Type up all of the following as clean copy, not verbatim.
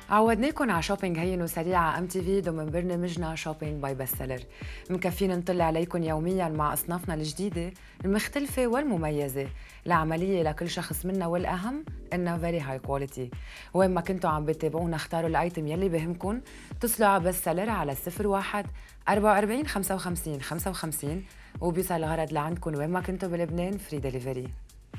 عودناكم على شوبينج هين وسريع على ام تي في ضمن برنامجنا شوبينج باي بستسيلر. مكفين نطلع عليكم يوميا مع اصنافنا الجديده المختلفه والمميزه، العمليه لكل شخص منا والاهم انها فيري هاي كواليتي. وين ما كنتوا عم بتابعونا اختاروا الايتم يلي بهمكم، اتصلوا على بستسيلر على 01 44 55 55 وبيوصل الغرض لعندكم وين ما كنتوا بلبنان فري دليفري.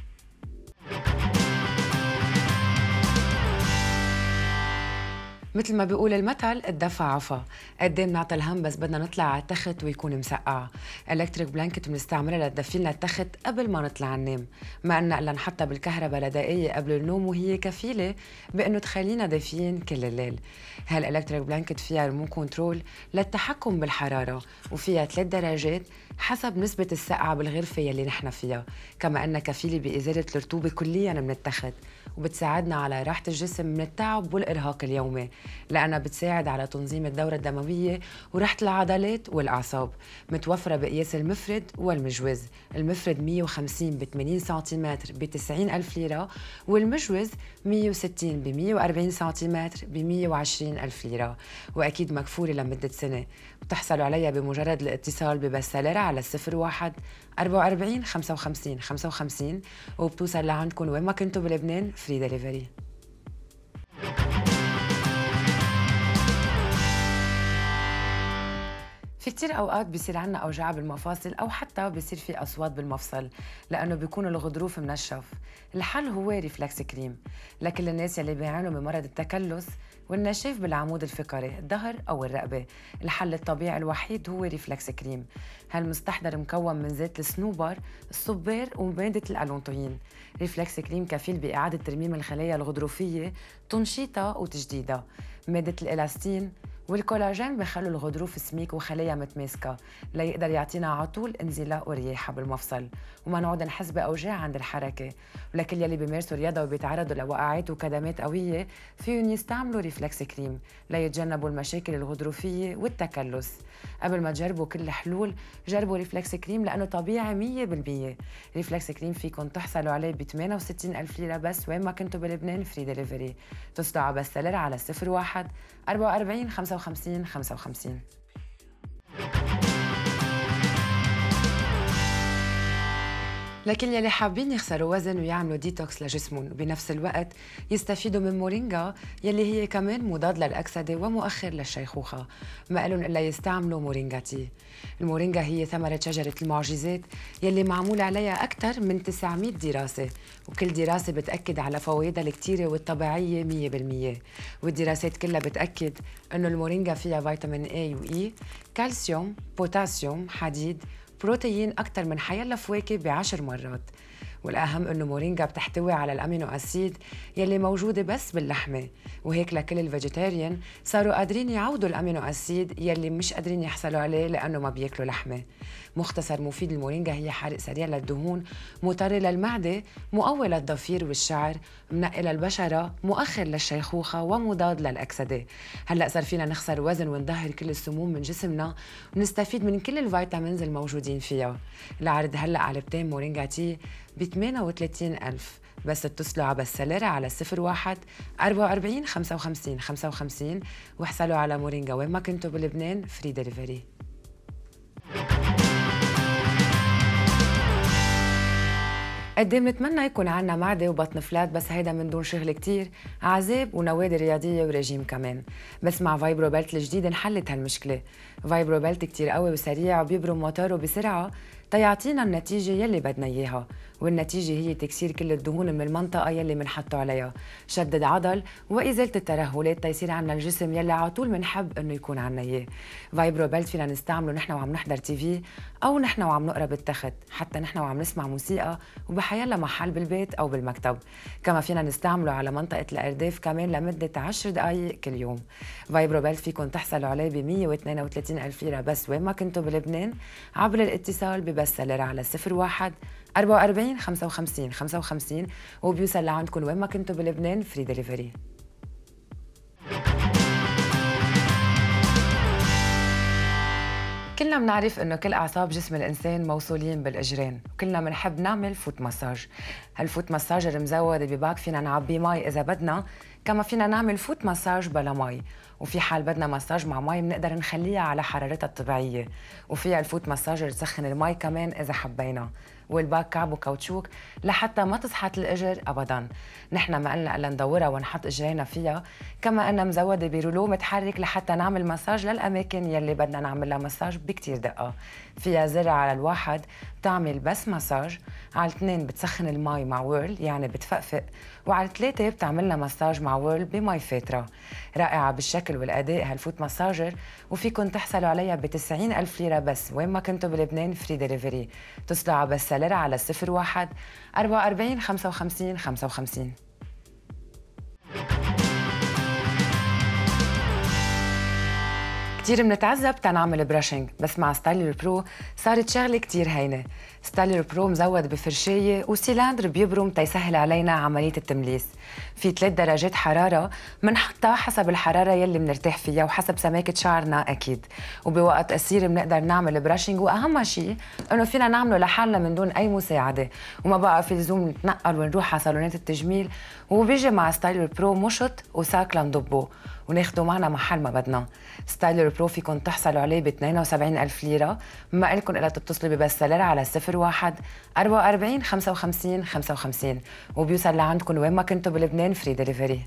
مثل ما بيقول المثل الدفع عفا، قد ايه بنعطي الهم بس بدنا نطلع على التخت ويكون مسقع. الكتريك بلانكت بنستعملها لتدفي لنا التخت قبل ما نطلع ننام، ما قلنا الا نحطها بالكهرباء لدقايق قبل النوم وهي كفيله بانه تخلينا دافيين كل الليل. هالالكتريك بلانكت فيها ريموت كنترول للتحكم بالحراره، وفيها 3 درجات حسب نسبه السقعه بالغرفه يلي نحن فيها، كما انها كفيله بازاله الرطوبه كليا من التخت، وبتساعدنا على راحه الجسم من التعب والارهاق اليومي، لأنها بتساعد على تنظيم الدورة الدموية وراحة العضلات والأعصاب. متوفرة بقياس المفرد والمجوز، المفرد 150 ب 80 سنتيمتر ب 90 ألف ليرة، والمجوز 160 ب 140 سنتيمتر ب 120 ألف ليرة، وأكيد مكفولة لمدة سنة. بتحصلوا عليها بمجرد الاتصال ببستسيلر على 01 44 55 55 وبتوصل لعندكم وين ما كنتوا بلبنان فري دليفري. في كتير أوقات بيصير عنا أوجاع بالمفاصل أو حتى بيصير في أصوات بالمفصل لأنه بيكون الغضروف منشف. الحل هو ريفلكس كريم لكل الناس يلي بيعانوا من مرض التكلس والنشاف بالعمود الفقري الظهر أو الرقبة. الحل الطبيعي الوحيد هو ريفلكس كريم. هالمستحضر مكون من زيت الصنوبر، الصبار ومادة الألونتوين. ريفلكس كريم كفيل بإعادة ترميم الخلايا الغضروفية، تنشيطها وتجديدها. مادة الإلاستين والكولاجين بخلوا الغضروف سميك وخلايا متماسكة ليقدر يعطينا على طول انزلاق ورياحة بالمفصل وما نقعد نحس بأوجاع عند الحركة. ولكل يلي بيمارسوا رياضة وبيتعرضوا لوقعات وكدمات قوية فيهم يستعملوا ريفلكس كريم ليتجنبوا المشاكل الغضروفية والتكلس. قبل ما تجربوا كل الحلول جربوا ريفلكس كريم لأنه طبيعي 100%. ريفلكس كريم فيكن تحصلوا عليه ب 68 ألف ليرة بس وين ما كنتوا بلبنان فري دليفري. تصلوا على بستسيلر على 01 44 55 55. لكن يلي حابين يخسروا وزن ويعملوا ديتوكس لجسمهم وبنفس الوقت يستفيدوا من مورينجا يلي هي كمان مضاد للأكسدة ومؤخر للشيخوخة، ما لهم إلا يستعملوا مورينجا تي. المورينجا هي ثمرة شجرة المعجزات يلي معمول عليها أكثر من 900 دراسة، وكل دراسة بتأكد على فوائدها الكتيرة والطبيعية 100%. والدراسات كلها بتأكد إنه المورينجا فيها فيتامين A و E، كالسيوم، بوتاسيوم، حديد، بروتين أكثر من حيلا فواكه ب10 مرات. والأهم إنه مورينجا بتحتوي على الأمينو أسيد يلي موجودة بس باللحمة، وهيك لكل الفيجيتيريان صاروا قادرين يعوضوا الأمينو أسيد يلي مش قادرين يحصلوا عليه لأنه ما بياكلوا لحمة. مختصر مفيد المورينجا هي حرق سريع للدهون، مطري للمعدة، مقوي للضفير والشعر، منقي للبشرة، مؤخر للشيخوخة ومضاد للأكسدة. هلأ صار فينا نخسر وزن ونظهر كل السموم من جسمنا ونستفيد من كل الفيتامينز الموجودين فيها. العرض هلأ علبتين مورينجا تي ب 38 ألف، بس اتصلوا على بستسيلر على 01 44 55 55 واحصلوا على مورينجا وين ما كنتوا بلبنان فري دليفري. قد ايه بنتمنى يكون عنا معدة وبطن فلات، بس هيدا من دون شغل كتير، عذاب ونوادي رياضية ورجيم كمان. بس مع فايبرو بيلت الجديد انحلت هالمشكلة. فايبرو بيلت كتير قوي وسريع وبيبرم موتوره بسرعة تيعطينا النتيجة يلي بدنا إياها، والنتيجة هي تكسير كل الدهون من المنطقة يلي منحطه عليها، شدد عضل وإزالة الترهلات تيصير عنا الجسم يلي على طول منحب إنه يكون عنا إياه. فايبرو بيلت فينا نستعمله نحن وعم نحضر تي في أو نحن وعم نقرا بالتخت، حتى نحن وعم نسمع موسيقى وبحيلا محل بالبيت أو بالمكتب. كما فينا نستعمله على منطقة الأرداف كمان لمدة 10 دقايق كل يوم. فايبرو بيلت فيكن تحصلوا عليه ب 132 ألف ليرة بس وين ما كنتوا بلبنان عبر الاتصال ببستسيلر على 01 44 55 55 وبيوصل لعندكم وين ما كنتوا بلبنان فري دليفري. كلنا بنعرف انه كل اعصاب جسم الانسان موصولين بالاجرين، وكلنا بنحب نعمل فوت مساج. هالفوت مساجر مزود بباك فينا نعبي مي اذا بدنا، كما فينا نعمل فوت مساج بلا مي، وفي حال بدنا مساج مع مي بنقدر نخليها على حرارتها الطبيعيه، وفيها الفوت مساجر تسخن المي كمان اذا حبينا، والباك كعب وكاوتشوك لحتى ما تسحت الاجر ابدا. نحن ما قلنا الا ندورها ونحط اجرينا فيها، كما انها مزوده برولو متحرك لحتى نعمل مساج للاماكن يلي بدنا نعمل لها مساج بكتير دقه. فيها زر على الواحد بتعمل بس مساج، على الاثنين بتسخن المي مع ويرل يعني بتفقفق، وعلى الثلاثه بتعملنا مساج مع ويرل بمي فاتره. رائعه بالشكل والاداء هالفوت مساجر، وفيكن تحصلوا عليها ب 90,000 ليره بس وين ما كنتوا بلبنان، فري دليفري. اتصلوا على بسالرة على 01 44 55 55. كتير بنتعذب تنعمل براشنج، بس مع ستايلر برو صارت شغلة كتير هينة. ستايلر برو مزود بفرشاية وسيلاندر بيبرم تيسهل علينا عملية التمليس. في 3 درجات حرارة منحطها حسب الحرارة يلي منرتاح فيها وحسب سماكة شعرنا أكيد، وبوقت قصير بنقدر نعمل براشنج، وأهم شيء إنه فينا نعمله لحالنا من دون أي مساعدة، وما بقى في لزوم نتنقل ونروح على صالونات التجميل. وبيجي مع ستايلر برو مشط وساك لنضبه وناخده معنا محل ما بدنا. ستايلر برو فيكن تحصلوا عليه ب 72,000 ليرة، ما إلكن إلا تتصلوا ببسالرة على 01 44 55 55، وبيوصل لعندكم وين ما كنتوا بلبنان، فري دليفري.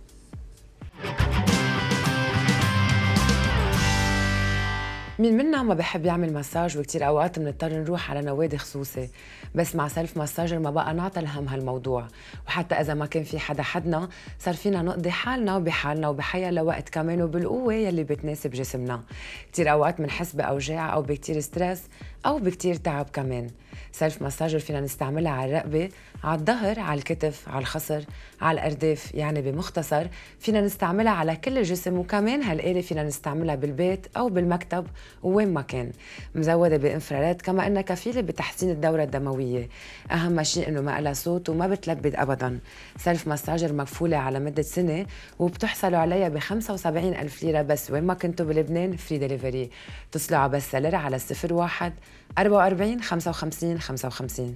مين منا ما بحب يعمل مساج، وكتير اوقات بنضطر نروح على نوادي خصوصي، بس مع سيلف مساجر ما بقى نعطى الهم هالموضوع، وحتى اذا ما كان في حدنا صار فينا نقضي حالنا بحالنا وبحيا لوقت كمان وبالقوه يلي بتناسب جسمنا. كتير اوقات بنحس باوجاع او بكتير ستريس او بكتير تعب كمان. سيلف مساجر فينا نستعملها على الرقبه، على الظهر، على الكتف، على الخصر، على الارداف، يعني بمختصر فينا نستعملها على كل الجسم. وكمان هالآلة فينا نستعملها بالبيت او بالمكتب وين ما كان. مزوده بانفراريد، كما انها كفيله بتحسين الدوره الدمويه. اهم شيء انه ما لها صوت وما بتلبد ابدا. سيلف مساجر مكفوله على مده سنه، وبتحصلوا عليها ب 75,000 ليره بس وين ما كنتوا بلبنان، فري دليفري. اتصلوا على بسالرة على 01 44 55 55.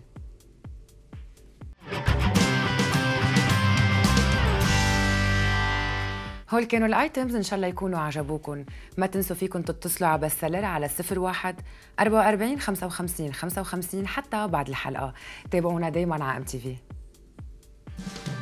هول كانوا الايتمز، ان شاء الله يكونوا عجبوكم. ما تنسوا فيكم تتصلوا على بسالرة على 01 44 55 55 حتى بعد الحلقه. تابعونا دايما على MTV.